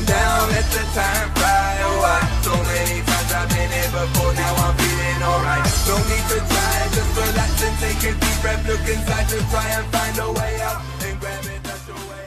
slowing down, let the time fly. Oh, so many times I've been here before, now I'm feeling alright. No need to try, just relax and take a deep breath. Look inside to try and find a way out, and grab it, that's the way.